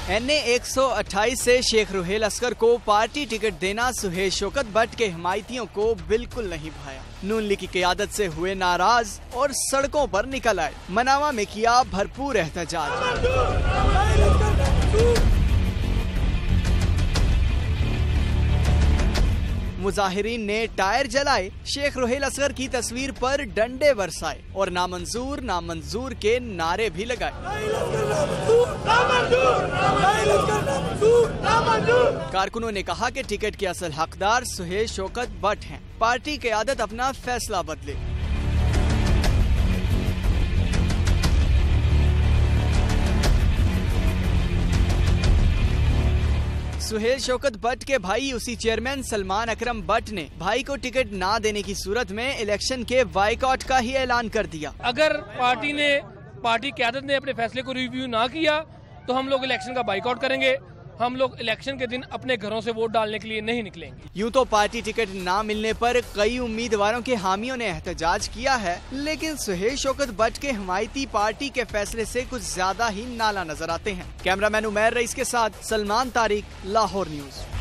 NA 128 से शेख रोहेल असगर को party ticket देना सुहेल शौकत बट के हिमायतियों को बिल्कुल नहीं भाया। नून लीग की क़यादत से हुए नाराज और सड़कों पर निकल आए। मनावा में किया भरपूर एहतजाज। मुजाहिरीन ने टायर जलाए, शेख रोहेल असगर की तस्वीर पर डंडे बरसाए और नामंजूर नामंजूर के नारे भी लगाए। कारकुनों ने कहा कि टिकट के असल हकदार सोहेल शौकत बट हैं। पार्टी क़यादत अपना फैसला बदले। सोहेल शौकत बट के भाई उसी चेयरमैन सलमान अकरम बट ने भाई को टिकट ना देने की सूरत में इलेक्शन के बाइकआउट का ही ऐलान कर दिया। अगर पार्टी क़यादत ने अपने फैसले को रिव्यू ना किया तो हम लोग इलेक्शन का बाइकआउट करेंगे। हम लोग इलेक्शन के दिन अपने घरों से वोट डालने के लिए नहीं निकलेंगे। यूं तो पार्टी टिकट ना मिलने पर कई उम्मीदवारों के हामियों ने एहतजाज किया है, लेकिन सोहेल शौकत बट के हिमायती पार्टी के फैसले से कुछ ज्यादा ही नाला नजर आते हैं। कैमरामैन उमैर रईस के साथ सलमान तारिक, लाहौर न्यूज़।